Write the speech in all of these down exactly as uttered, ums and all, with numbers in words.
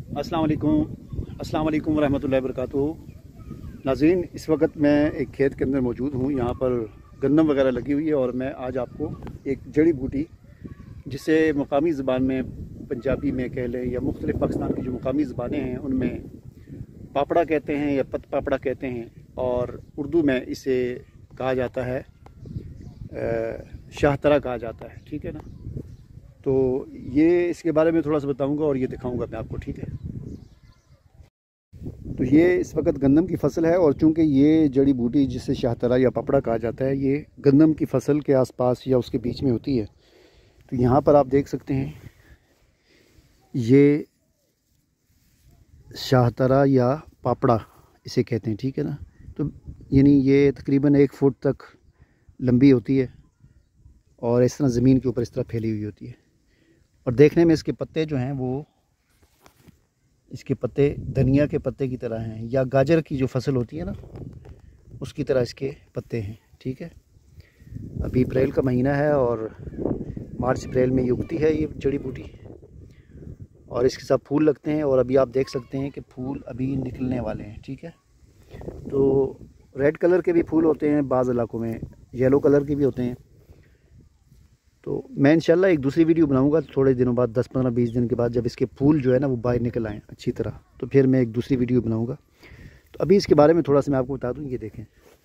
अस्सलाम वालेकुम अस्सलाम वालेकुम रहमतुल्लाहि वबरकातुहू। नाज़रीन, इस वक्त मैं एक खेत के अंदर मौजूद हूँ। यहाँ पर गंदम वगैरह लगी हुई है और मैं आज आपको एक जड़ी बूटी, जिसे मकामी ज़बान में पंजाबी में कह लें या मुख्तलिफ़ पाकिस्तान की जो मकामी ज़बानें हैं उनमें पापड़ा कहते हैं या पत पापड़ा कहते हैं, और उर्दू में इसे कहा जाता है शाहतरा कहा जाता है। ठीक है ना। तो ये इसके बारे में थोड़ा सा बताऊंगा और ये दिखाऊंगा मैं आपको। ठीक है। तो ये इस वक्त गंदम की फसल है, और चूंकि ये जड़ी बूटी जिसे शाहतरा या पापड़ा कहा जाता है ये गंदम की फसल के आसपास या उसके बीच में होती है। तो यहाँ पर आप देख सकते हैं ये शाहतरा या पापड़ा इसे कहते हैं। ठीक है ना। तो यानी ये तकरीबन एक फुट तक लंबी होती है और इस तरह ज़मीन के ऊपर इस तरह फैली हुई होती है, और देखने में इसके पत्ते जो हैं वो इसके पत्ते धनिया के पत्ते की तरह हैं, या गाजर की जो फसल होती है ना उसकी तरह इसके पत्ते हैं। ठीक है। अभी अप्रैल का महीना है और मार्च अप्रैल में ये उगती है ये जड़ी बूटी, और इसके साथ फूल लगते हैं, और अभी आप देख सकते हैं कि फूल अभी निकलने वाले हैं। ठीक है। तो रेड कलर के भी फूल होते हैं, बाज़ इलाकों में येलो कलर के भी होते हैं। तो मैं इंशाल्लाह एक दूसरी वीडियो बनाऊंगा थोड़े दिनों बाद, दस पंद्रह बीस दिन के बाद, जब इसके फूल जो है ना वो बाहर निकल आएँ अच्छी तरह, तो फिर मैं एक दूसरी वीडियो बनाऊंगा। तो अभी इसके बारे में थोड़ा सा मैं आपको बता दूं। ये देखें,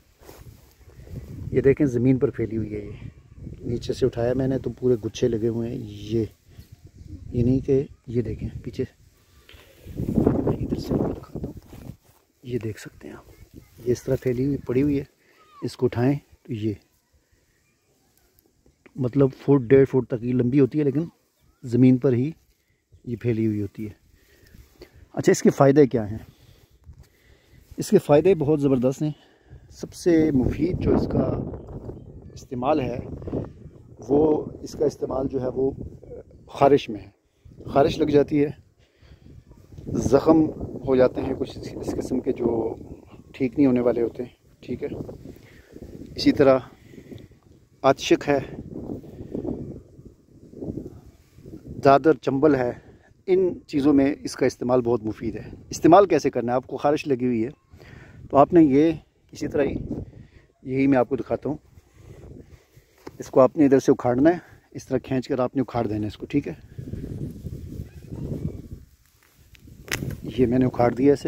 ये देखें ज़मीन पर फैली हुई है। ये नीचे से उठाया मैंने तो पूरे गुच्छे लगे हुए हैं। ये ये नहीं कि ये देखें पीछे, मैं इधर से आपको दिखाता हूँ। ये देख सकते हैं आप, ये इस तरह फैली हुई पड़ी हुई है। इसको उठाएँ तो ये मतलब फुट डेढ़ फुट तक ये लंबी होती है, लेकिन ज़मीन पर ही ये फैली हुई होती है। अच्छा, इसके फ़ायदे क्या हैं? इसके फ़ायदे बहुत ज़बरदस्त हैं। सबसे मुफीद जो इसका इस्तेमाल है वो इसका इस्तेमाल जो है वो ख़ारिश में है। ख़ारिश लग जाती है, ज़ख़म हो जाते हैं कुछ इस किस्म के जो ठीक नहीं होने वाले होते हैं। ठीक है। इसी तरह आतिशक है, दादर चंबल है, इन चीज़ों में इसका इस्तेमाल बहुत मुफीद है। इस्तेमाल कैसे करना है? आपको ख़ारिश लगी हुई है तो आपने ये इसी तरह ही, यही मैं आपको दिखाता हूँ। इसको आपने इधर से उखाड़ना है, इस तरह खींच कर आपने उखाड़ देना है इसको। ठीक है। ये मैंने उखाड़ दिया इसे।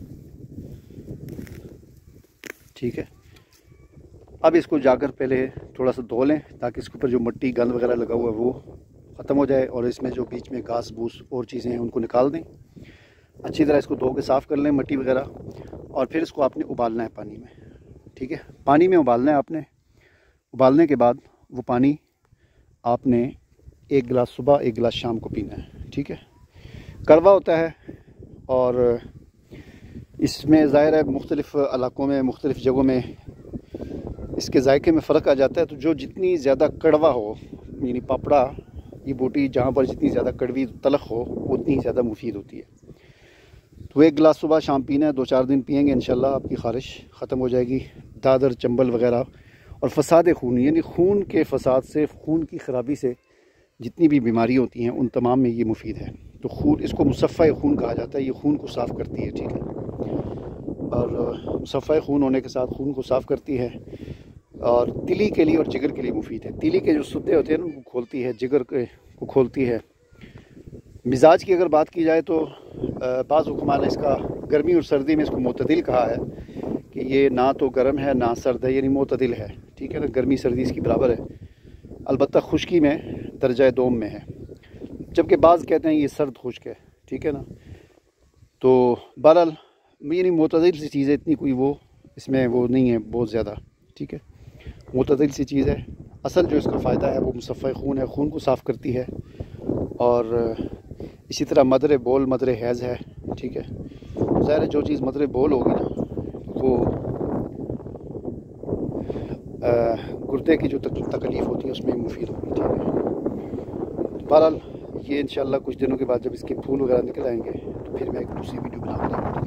ठीक है। अब इसको जाकर पहले थोड़ा सा धो लें ताकि इसके ऊपर जो मिट्टी गंद वगैरह लगा हुआ है वो ख़त्म हो जाए, और इसमें जो बीच में घास भूस और चीज़ें हैं उनको निकाल दें। अच्छी तरह इसको धो के साफ़ कर लें मिट्टी वगैरह, और फिर इसको आपने उबालना है पानी में। ठीक है। पानी में उबालना है आपने। उबालने के बाद वो पानी आपने एक गिलास सुबह एक गिलास शाम को पीना है। ठीक है। कड़वा होता है और इसमें ज़ाहिर है मुख्तलिफ़ इलाकों में मुख्तलिफ़ जगहों में इसके जायके में फ़र्क आ जाता है। तो जो जितनी ज़्यादा कड़वा हो, यानी पापड़ा ये बूटी जहाँ पर जितनी ज़्यादा कड़वी तलख हो उतनी ही ज़्यादा मुफीद होती है। तो एक गिलास सुबह शाम पीना है। दो चार दिन पिएंगे इंशाल्लाह आपकी ख़ारिश ख़त्म हो जाएगी। दादर चंबल वगैरह और फसाद खून, यानी खून के फसाद से, खून की ख़राबी से जितनी भी बीमारी होती हैं उन तमाम में ये मुफीद है। तो खून, इसको मुसफ़ा खून कहा जाता है। ये खून को साफ़ करती है। ठीक है। और मुसफ़ा खून होने के साथ खून को साफ़ करती है, और तिली के लिए और जिगर के लिए मुफीद है। तिली के जो सुद्दे होते हैं ना उनको खोलती है, जिगर को खोलती है। मिजाज की अगर बात की जाए तो बाज़ हुक्मा ने इसका गर्मी और सर्दी में इसको मोतदिल कहा है कि ये ना तो गर्म है ना सर्द है, यानी मोतदिल है। ठीक है ना। गर्मी सर्दी इसकी बराबर है, अलबत्ता खुश्की में दर्जा दोम में है, जबकि बाज़ कहते हैं ये सर्द खुश्क है। ठीक है ना। तो बहरहाल यानी मोतदिल सी चीज़ है, इतनी कोई वो इसमें वो नहीं है बहुत ज़्यादा। ठीक है। मोतदिल सी चीज़ है। असल जो इसका फ़ायदा है वो मुसफ़ा खून है, खून को साफ़ करती है, और इसी तरह मदर बोल मदर हैज़ है। ठीक है। ज़ाहिर है जो चीज़ मदर बोल होगी ना वो गुर्दे की जो तकलीफ़ होती है उसमें मुफीद होगी। ठीक है। बहरहाल ये इंशाल्लाह कुछ दिनों के बाद जब इसके फूल वगैरह निकल आएंगे तो फिर मैं एक दूसरी वीडियो बनाऊँगा।